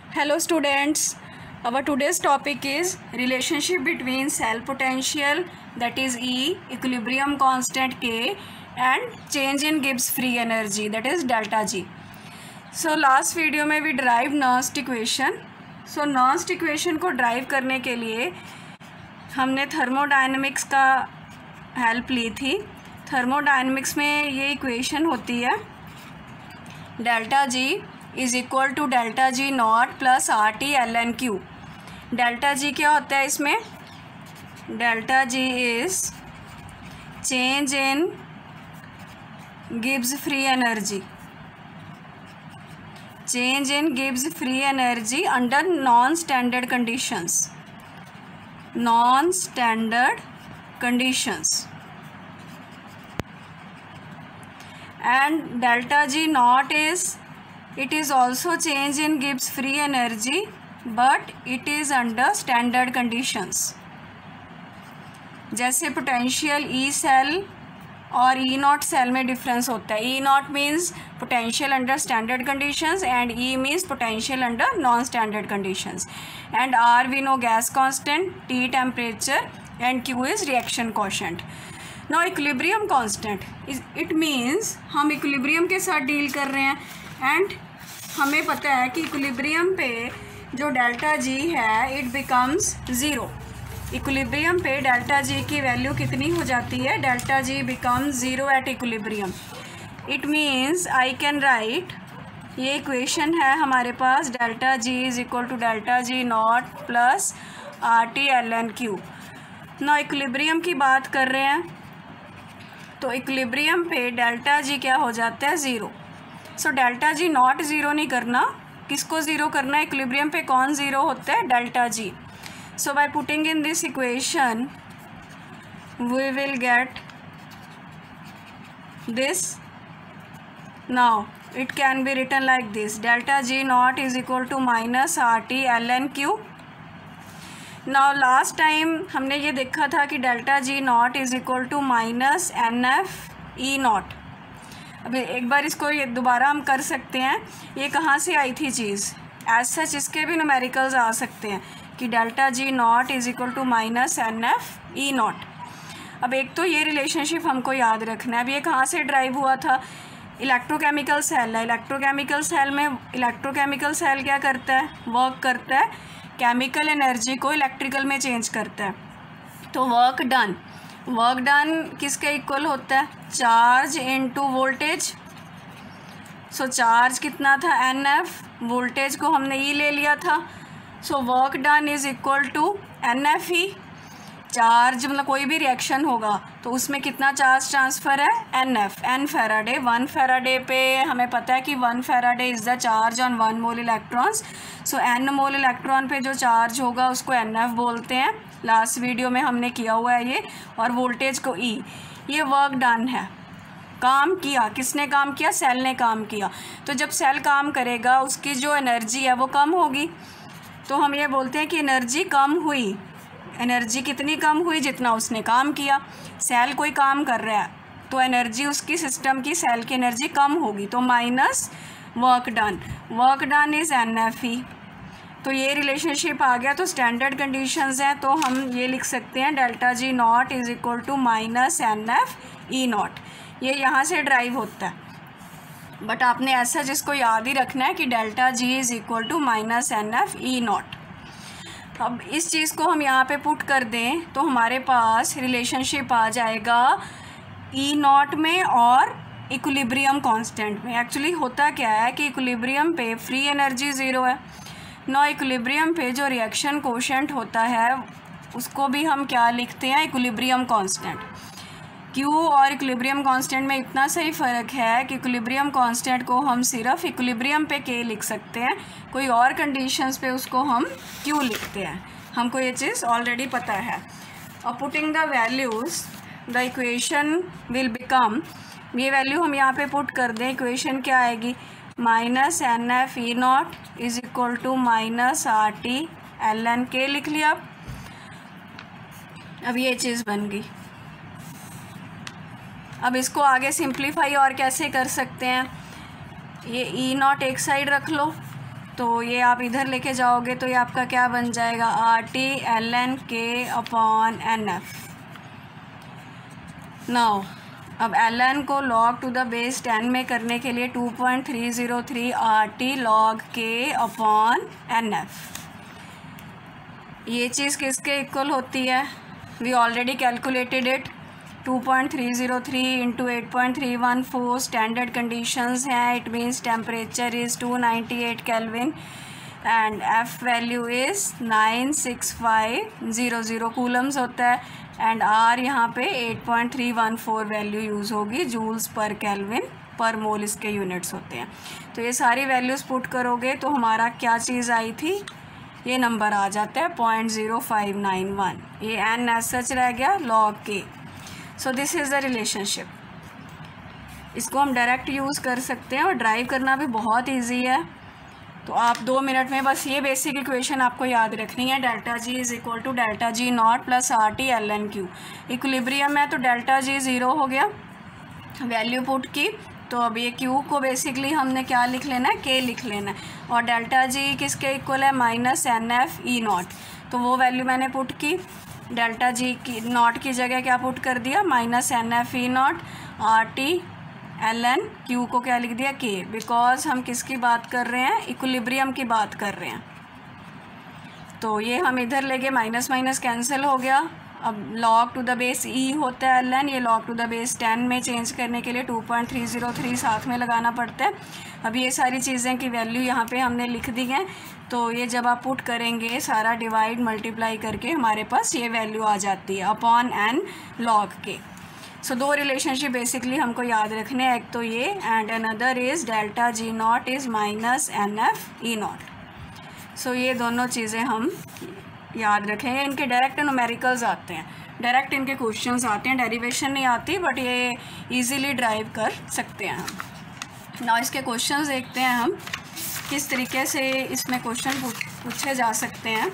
Hello students, our today's topic is relationship between cell potential, that is E, equilibrium constant K, and change in Gibbs free energy, that is delta G. So last video में we derived Nernst equation. So Nernst equation को derive करने के लिए हमने thermodynamics का help ली थी. Thermodynamics में ये इक्वेशन होती है delta G is equal to delta G not plus R T L N Q. Delta G क्या होता है इसमें? Delta G is change in Gibbs free energy, change in Gibbs free energy under non standard conditions, non standard conditions. And delta G naught is, it is also change in Gibbs free energy, but it is under standard conditions. जैसे potential E cell और E not cell में difference होता है. E not means potential under standard conditions and E means potential under non standard conditions. And R we know gas constant, T temperature and Q is reaction quotient. Now equilibrium constant it means हम equilibrium के साथ deal कर रहे हैं and हमें पता है कि इक्विलिब्रियम पे जो डेल्टा जी है इट बिकम्स ज़ीरो. इक्विलिब्रियम पे डेल्टा जी की वैल्यू कितनी हो जाती है? Delta G becomes zero at equilibrium. It means I can write, ये इक्वेशन है हमारे पास, delta G is equal to delta G not plus R T L N Q. ना इक्विलिब्रियम की बात कर रहे हैं तो इक्विलिब्रियम पे डेल्टा जी क्या हो जाता है? Zero. So delta G not zero नहीं करना, किसको ज़ीरो करना है? इक्विलिब्रियम पे कौन ज़ीरो होता है? Delta G. So by putting in this equation we will get this. Now it can be written like this, delta G not is equal to minus R T L N Q. Now last time हमने ये देखा था कि delta G not is equal to minus N F E not. अभी एक बार इसको ये दोबारा हम कर सकते हैं. ये कहाँ से आई थी चीज़? एज सच इसके भी न्यूमेरिकल्स आ सकते हैं कि delta G not is equal to minus N F E not. अब एक तो ये रिलेशनशिप हमको याद रखना है. अब ये कहाँ से ड्राइव हुआ था? इलेक्ट्रोकेमिकल सेल है. इलेक्ट्रोकेमिकल सेल में इलेक्ट्रोकेमिकल सेल क्या करता है? वर्क करता है, केमिकल एनर्जी को इलेक्ट्रिकल में चेंज करता है. तो वर्क डन किसके इक्वल होता है? Charge into voltage. So charge कितना था? N F. वोल्टेज को हमने ई ले लिया था. So work done is equal to N F E. Charge मतलब कोई भी रिएक्शन होगा तो उसमें कितना चार्ज ट्रांसफ़र है? N F. N Faraday. 1 Faraday पे हमें पता है कि 1 Faraday is the charge on 1 mole electrons. So N mole electron पे जो चार्ज होगा उसको एन एफ बोलते हैं. लास्ट वीडियो में हमने किया हुआ है ये. और वोल्टेज को ई. ये वर्क डन है. काम किया, किसने काम किया? सेल ने काम किया. तो जब सेल काम करेगा उसकी जो एनर्जी है वो कम होगी. तो हम ये बोलते हैं कि एनर्जी कम हुई. एनर्जी कितनी कम हुई? जितना उसने काम किया. सेल कोई काम कर रहा है तो एनर्जी उसकी सिस्टम की, सेल की एनर्जी कम होगी. तो minus work done. Work done is N F E. तो ये रिलेशनशिप आ गया. तो स्टैंडर्ड कंडीशंस हैं तो हम ये लिख सकते हैं delta G not is equal to minus N F E naught. ये यहाँ से ड्राइव होता है. बट आपने ऐसा जिसको याद ही रखना है कि delta G is equal to minus N F E not. अब इस चीज़ को हम यहाँ पे पुट कर दें तो हमारे पास रिलेशनशिप आ जाएगा ई नॉट में और इक्विलिब्रियम कांस्टेंट में. एक्चुअली होता क्या है कि इक्विलिब्रियम पे फ्री एनर्जी ज़ीरो है. नौ इक्विलिब्रियम पे जो रिएक्शन कोशेंट होता है उसको भी हम क्या लिखते हैं? Equilibrium constant. क्यू और इक्विलिब्रियम कांस्टेंट में इतना सही फ़र्क है कि इक्विलिब्रियम कांस्टेंट को हम सिर्फ इक्विलिब्रियम पे के लिख सकते हैं, कोई और कंडीशंस पे उसको हम क्यू लिखते हैं. हमको ये चीज़ ऑलरेडी पता है. और putting the values the equation will become, ये वैल्यू हम यहाँ पे पुट कर दें, इक्वेशन क्या आएगी? Minus N F E naught is equal to minus R T L N K लिख लिया. अब ये चीज़ बन गई. अब इसको आगे सिंप्लीफाई और कैसे कर सकते हैं? ये ई नॉट एक साइड रख लो तो ये आप इधर लेके जाओगे तो ये आपका क्या बन जाएगा, RT ln K upon NF। Now अब ln को log टू द बेस 10 में करने के लिए 2.303 RT log K upon NF। ये चीज़ किसके इक्वल होती है, we already calculated it. 2.303 into 8.314 standard conditions हैं, it means temperature is 298 kelvin and F value is 96500 coulombs होता है एंड आर यहाँ पे 8.314 वैल्यू यूज़ होगी, joules per kelvin per mole इसके यूनिट्स होते हैं। तो ये सारी वैल्यूज़ पुट करोगे तो हमारा क्या चीज़ आई थी, ये नंबर आ जाता है 0.0591। ये एन एज सच रह गया log K। So this is the relationship. इसको हम डायरेक्ट यूज़ कर सकते हैं और ड्राइव करना भी बहुत इजी है। तो आप 2 मिनट में बस ये बेसिक इक्वेशन आपको याद रखनी है, delta G is equal to delta G not plus RT ln Q। Equilibrium है तो डेल्टा जी 0 हो गया, वैल्यू पुट की, तो अब ये Q को बेसिकली हमने क्या लिख लेना है, K लिख लेना है, और डेल्टा जी किसके इक्वल है, -NF E नॉट। तो वो वैल्यू मैंने पुट की, डेल्टा जी की नॉट की जगह क्या पुट कर दिया, -NF E naught RT ln Q को क्या लिख दिया, K, बिकॉज हम किसकी बात कर रहे हैं, इक्विलिब्रियम की बात कर रहे हैं। तो ये हम इधर ले गए, माइनस माइनस कैंसिल हो गया। अब log to the base E होता है ln, ये log टू द बेस 10 में चेंज करने के लिए 2.303 साथ में लगाना पड़ता है। अब ये सारी चीज़ें की वैल्यू यहाँ पे हमने लिख दी हैं, तो ये जब आप पुट करेंगे सारा डिवाइड मल्टीप्लाई करके हमारे पास ये वैल्यू आ जाती है upon n log K। So 2 relationship basically हमको याद रखने हैं, एक तो ये and another is delta G not is -NF E naught. So ये दोनों चीज़ें हम याद रखेंगे। इनके डायरेक्ट न्यूमेरिकल्स आते हैं, डायरेक्ट इनके क्वेश्चंस आते हैं, डेरिवेशन नहीं आती, बट ये इजीली ड्राइव कर सकते हैं हम। ना इसके क्वेश्चंस देखते हैं हम किस तरीके से इसमें क्वेश्चन पूछे जा सकते हैं।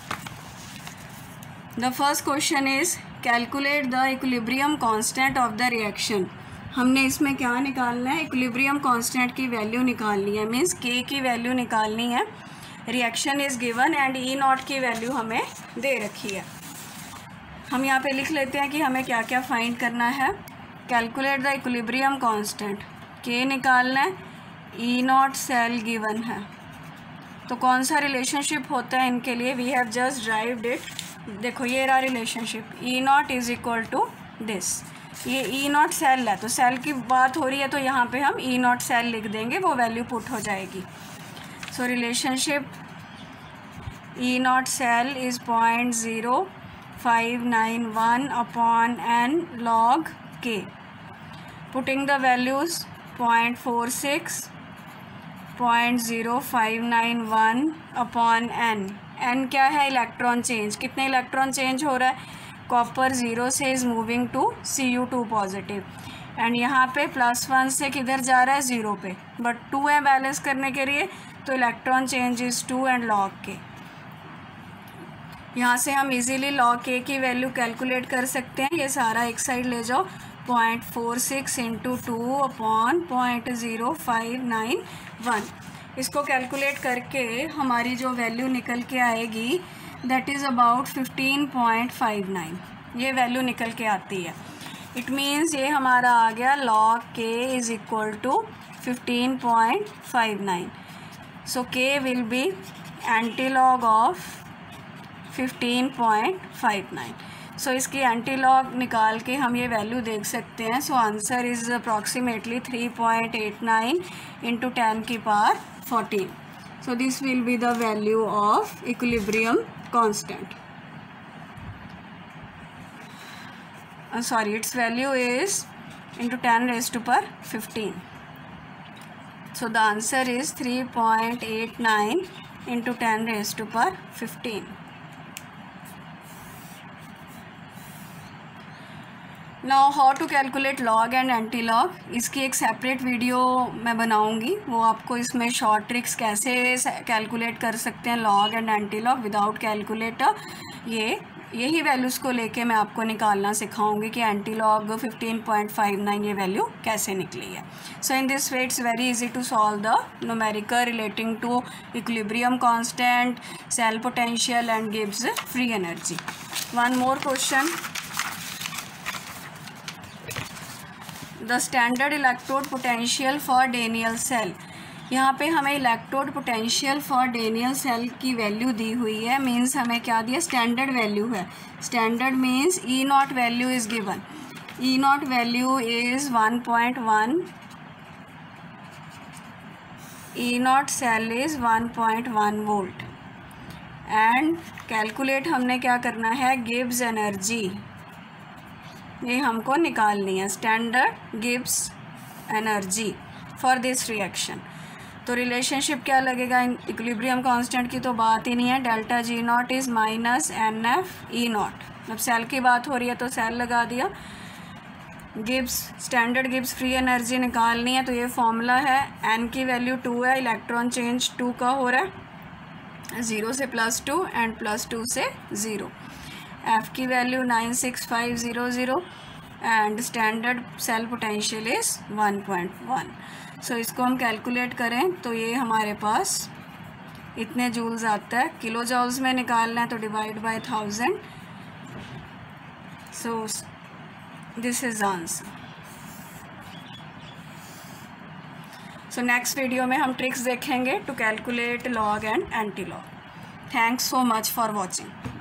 The first question is calculate the equilibrium constant of the reaction. हमने इसमें क्या निकालना है, इक्विलिब्रियम कांस्टेंट की वैल्यू निकालनी है, मीन्स K की वैल्यू निकालनी है। Reaction is given and E naught की वैल्यू हमें दे रखी है। हम यहाँ पे लिख लेते हैं कि हमें क्या क्या फाइंड करना है। Calculate the equilibrium constant, K निकालना है, E नॉट सेल गिवन है। तो कौन सा रिलेशनशिप होता है इनके लिए, we have just derived it. देखो ये रहा relationship, E naught is equal to this. ये E नॉट सेल है, तो सेल की बात हो रही है तो यहाँ पे हम E नॉट सेल लिख देंगे, वो वैल्यू पुट हो जाएगी। So relationship E naught cell is 0.0591 upon n log K। Putting the values 0.46, 0.0591 upon n। n क्या है, इलेक्ट्रॉन चेंज, कितने इलेक्ट्रॉन चेंज हो रहा है, कॉपर 0 से is moving to Cu2 positive and यहाँ पे +1 से किधर जा रहा है, 0 पे, बट 2 है बैलेंस करने के लिए, तो electron change is 2 and log K। यहाँ से हम इजीली log K की वैल्यू कैलकुलेट कर सकते हैं। ये सारा एक साइड ले जाओ, 0.46 इंटू 2 अपॉन 0.0591। इसको कैलकुलेट करके हमारी जो वैल्यू निकल के आएगी दैट इज़ अबाउट 15.59। ये वैल्यू निकल के आती है। इट मीन्स ये हमारा आ गया log K is equal to 15.59। So K will be antilog of 15.59। So इसकी एंटीलॉग निकाल के हम ये वैल्यू देख सकते हैं। So answer is approximately 3.89 into 10 की power 14। So this will be the value of equilibrium constant. Sorry, its value is into 10 raised to power 15. So the answer is 3.89 into 10 raised to power 15. Now how to calculate log and anti-log, इसकी एक separate video मैं बनाऊंगी, वो आपको इसमें short tricks कैसे calculate कर सकते हैं log and anti-log without calculator, ये यही वैल्यूज़ को लेके मैं आपको निकालना सिखाऊंगी कि एंटी लॉग 15.59 ये वैल्यू कैसे निकली है. So in this way it's very easy to solve the numerical relating to equilibrium constant, cell potential and Gibbs free energy. One more question. The standard electrode potential for Daniell cell. यहाँ पे हमें electrode potential for Daniell cell की value दी हुई है. Means हमें क्या दिया, स्टैंडर्ड वैल्यू है. Standard means E naught value is given. E naught value is 1.1. E not cell is 1.1 volt. And calculate हमने क्या करना है, गिब्स एनर्जी, ये हमको निकालनी है. Standard Gibbs energy for this reaction. तो रिलेशनशिप क्या लगेगा, इक्विलिब्रियम कांस्टेंट की तो बात ही नहीं है. Delta G not is minus N F E not. अब सेल की बात हो रही है तो सेल लगा दिया. Gibbs, standard Gibbs free energy निकालनी है तो ये फॉर्मूला है. एन की वैल्यू 2 है, इलेक्ट्रॉन चेंज 2 का हो रहा है, 0 से +2 एंड +2 से 0. एफ की value 96500 and standard cell potential is 1.1. So इसको हम कैलकुलेट करें तो ये हमारे पास इतने जूल्स आता है. किलो जूल्स में निकालना है तो divide by 1000. So this is answer. So next video में हम ट्रिक्स देखेंगे to calculate log and antilog. Thanks so much for watching.